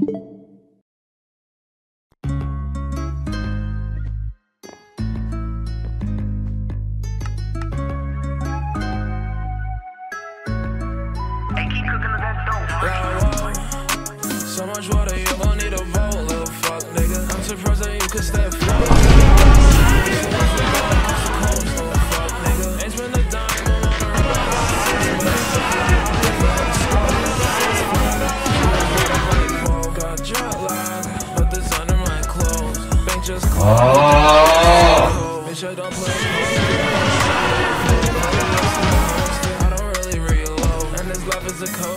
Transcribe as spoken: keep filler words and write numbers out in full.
So much water, you gon' need a boat, little fuck nigga. I'm surprised that you could stay afloat. Fuck nigga. Ain't spend a dime on the road. Got jet lag, but the sun in my clothes. Bank just closed. Bitch, I don't play. I don't really reload, and this life is a code.